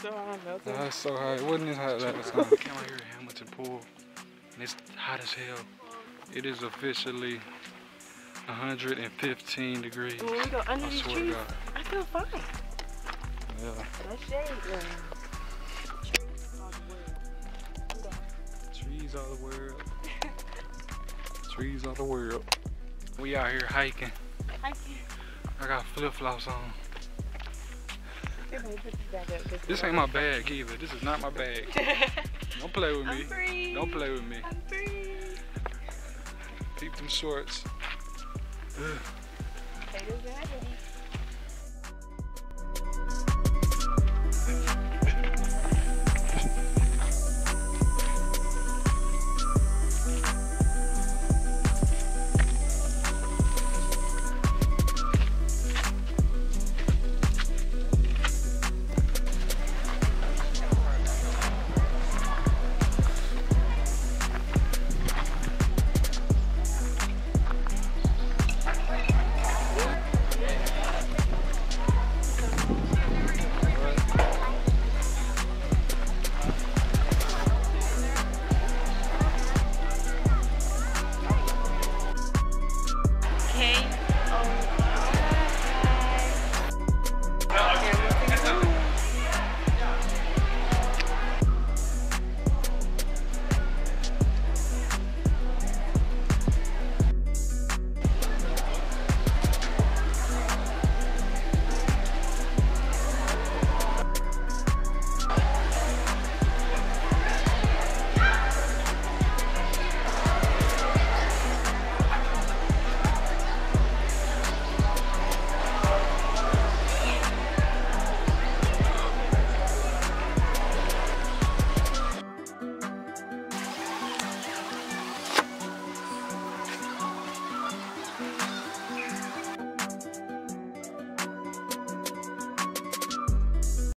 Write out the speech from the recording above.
so hot, melting. It's so hot. It wasn't this hot last time. We came out here at Hamilton Pool, and it's hot as hell. It is officially 115 degrees. When we go under these trees, God. I feel fine. Yeah. That shade, Trees all the world. Trees all the world. We out here hiking. I got flip-flops on. This ain't my bag either. This is not my bag. Don't play with me. I'm free. Don't play with me. I'm free. Peep them shorts. Haters and